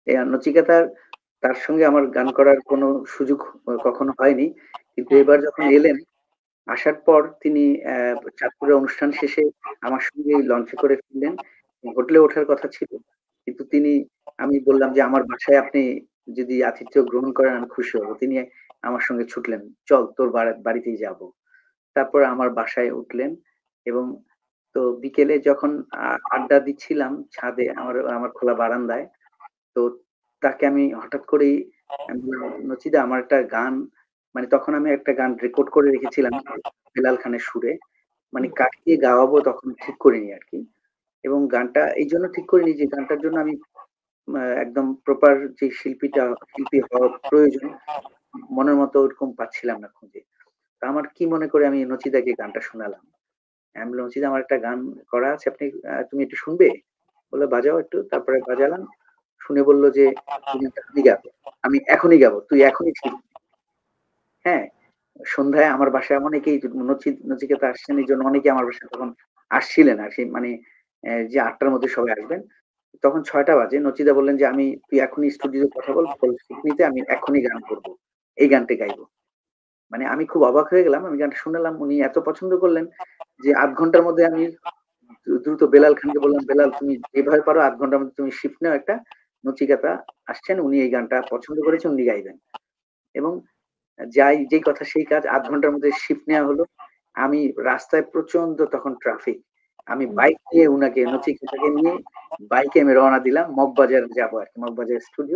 নচিকেতার তার সঙ্গে আমার গান করার কোনো সুযোগ কখনো হয়নি। কিন্তু হ্যাঁ। এবার যখন এলেন, আসার পর তিনি চাঁদপুরের অনুষ্ঠান শেষে আমার সঙ্গেই লঞ্চে করে ফিরলেন। হোটেলে ওঠার কথা ছিল। কিন্তু আমি বললাম যে, "আমার বাসায় আপনি যদি আতিথ্য গ্রহণ করেন আমি খুশি হব।" তিনি আমার সঙ্গে ছুটলেন। "চল তোর বাড়িতেই যাবো।" তারপর আমার বাসায় উঠলেন এবং তো বিকেলে যখন আড্ডা দিচ্ছিলাম ছাদে আমার খোলা বারান্দায়, তো তাকে আমি হঠাৎ করেই আমি বললাম, "নচিদা আমার একটা গান" মানে তখন আমি একটা গান রেকর্ড করে রেখেছিলাম বেলাল খানের সুরে। মানে হুম। কাকে দিয়ে গাওয়াবো তখন ঠিক করিনি আরকি। এবং গানটা এইজন্য ঠিক করিনি যে গানটার জন্য আমি একদম প্রপার যে শিল্পী হওয়া প্রয়োজন, মনের মতো ওরকম পাচ্ছিলাম না খুঁজে। তো আমার কি মনে করে আমি নচিদাকে গানটা শোনালাম। আমি বললাম, "নচিদা আমার একটা গান করা আছে তুমি একটু শুনবে?" বলল, "বাজাও একটু।" তারপরে বাজালাম। শুনে বলল যে, "এই গানটা আমি গাবো। আমি এখনই গাবো। তুই এখনই শিল্পী।" হ্যাঁ? সন্ধ্যায় আমার বাসায় অনেকেই নচিকেতা আসছেন এইজন্য অনেকেই আমার বাসায় তখন আসছিলেন আর সেই মানে যে ৮ টার মধ্যে সবাই আসবেন। তখন ৬ টা বাজে। নচিদা বললেন যে, তুই এখনই স্টুডিওতে কথা বল, সিক নিতে আমি এখনই গান করব। এই গানটি গাইবো।" মানে আমি খুব অবাক হয়ে গেলাম। আমি গানটা শুনালাম। উনি এত পছন্দ করলেন যে ৮ ঘন্টার মধ্যে আমি দ্রুত বেলাল খানকে বললাম, "বেলাল তুমি যেভাবে পারো ৮ ঘন্টার মধ্যে তুমি শিফট নাও একটা। নচিকেতা আসছেন। উনি এই গানটা পছন্দ করেছেন, উনি গাইবেন।" এবং যেই কথা সেই কাজ ৮ ঘন্টার মধ্যে শিফট নেয়া হলো। আমি রাস্তায় প্রচন্ড তখন ট্রাফিক। আমি হুম। বাইক নিয়ে নচিকেতাকে নিয়ে বাইকে আমি রওনা দিলাম। মগবাজার যাবো আরকি। মগবাজার স্টুডিও।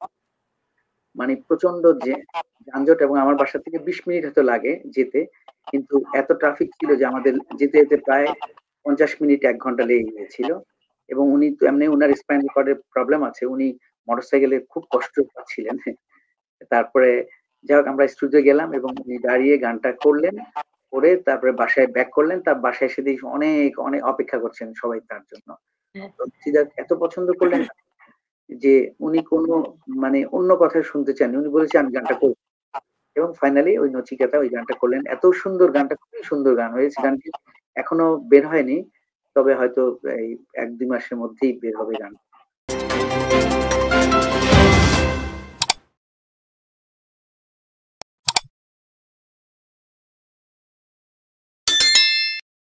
মানে প্রচন্ড যানজট এবং আমার বাসা থেকে ২০ মিনিট হয়তো লাগে যেতে। কিন্তু এত ট্রাফিক ছিল যে আমাদের যেতে প্রায় ৫০ মিনিট ১ ঘন্টা লেগে গিয়েছিল। এবং উনি তো এমনি উনার স্পাইনাল কর্ডের প্রবলেম আছে। উনি মোটরসাইকেলে খুব কষ্ট পাচ্ছিলেন। তারপরে যাই হোক আমরা স্টুডিও গেলাম এবং উনি দাঁড়িয়ে গানটা করলেন। করে তারপরে বাসায় ব্যাক করলেন। তার বাসায় এসে দেখি অনেক অপেক্ষা করছেন সবাই তার জন্য। হ্যাঁ। তো এত পছন্দ করলেন যে উনি কোনো মানে অন্য কথা শুনতে চাননি। উনি বলেছেন, "আমি গানটা করব।" এবং ফাইনালি ওই নচিকেতা ওই গানটা করলেন। এত সুন্দর গানটা খুবই সুন্দর গান হয়েছে। গানটি এখনো বের হয়নি। তবে হয়তো এই ১-২ মাসের মধ্যেই বের হবে গান।